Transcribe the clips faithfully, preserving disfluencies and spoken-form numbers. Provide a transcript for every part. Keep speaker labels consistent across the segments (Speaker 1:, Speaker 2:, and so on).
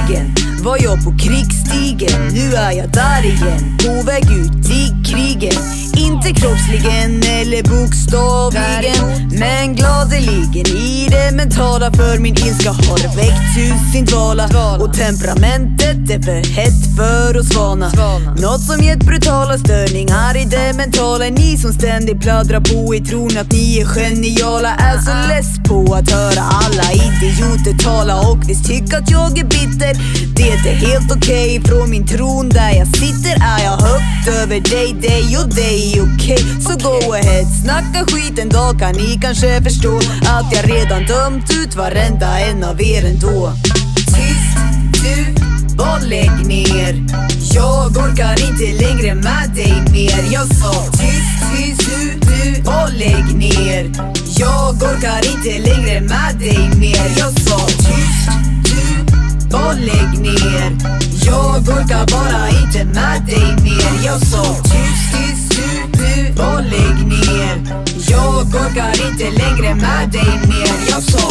Speaker 1: Nyligen var jag på krigsstigen, nu är jag där igen, på väg ut i krigen. Inte kroppsligen eller bokstavligen, men gladeligen i det mentala. För min ilska har väckt sin dvala, och temperamentet är för hett för att svana. Något som gett brutala störningar i det mentala. Ni som ständigt pladdrar på i tron att ni är geniala är så less på att höra alla idioter tala och visst tycker att jag är bitter. Det är helt okej, okay. Från min tron där jag sitter är jag högt över dig, dig och dig. Okej, okay. Så go ahead, snacka skit en dag kan ni kanske förstå att jag redan dömt ut varenda en av er ändå. Tyst du, bara lägg ner, jag orkar inte längre med dig mer. Jag sa tyst, tyst du, du, bara lägg ner, jag orkar inte längre med dig mer. Jag sa tyst du, bara lägg ner, jag orkar bara inte med dig mer. Jag sa tyst, tyst du, du, bara lägg ner, jag orkar inte längre med dig mer. Jag sa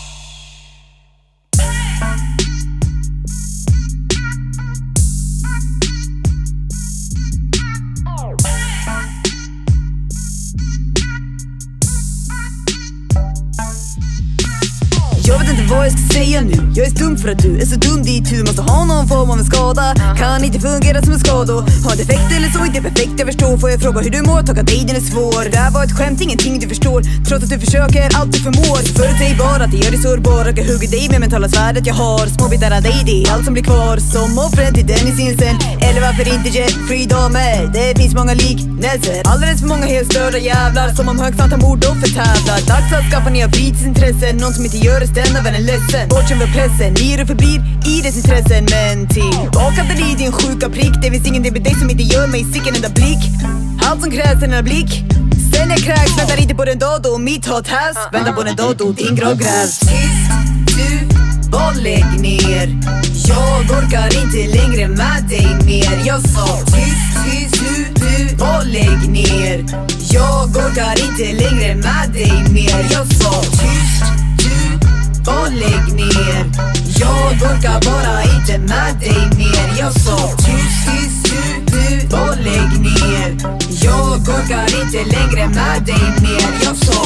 Speaker 1: jag vet inte vad jag ska säga nu. Jag är stum för att du är så dum dit. Du måste ha någon form av en skada. Kan inte fungera som en skada. Ha en defekt eller så, inte perfekt, jag förstår. Får jag fråga hur du mår? Tacka dig, den är svår. Det här var ett skämt, ingenting du förstår. Trots att du försöker, allt du förmår. Förutsägbar att det gör dig sårbar. Jag hugger dig med mentala svärdet jag har. Små bitar av dig, det är allt som blir kvar. Som offren till Dennis Insen. Eller varför inte Jeffrey Dahmer? Det finns många liknelser. Alldeles för många helt störda jävlar. Som om högst antal mordoffer tävlar. Dags att skaffa nya fritidsintressen. Någon som inte gör det ständ av en ledsen. Bortsen för pressen, ni och förblir i dess intressen. Men tillbaka till i din sjuka prick. Det finns ingen del med dig som inte gör mig sick en enda blick. Allt som krävs är en blick. Sen jag kräks, väntar inte på den dag då mitt hat härs. Väntar på den dag då din grav grävs. Tyst du, bara lägg ner, jag orkar inte längre med dig mer. Jag sa tyst, tyst du, du, bara lägg ner, jag orkar inte längre med dig mer. Jag sa tyst du, bara lägg ner, jag orkar bara inte med dig mer. Jag sa tyst, tyst du, du, bara lägg ner, jag orkar inte längre med dig mer. Jag sa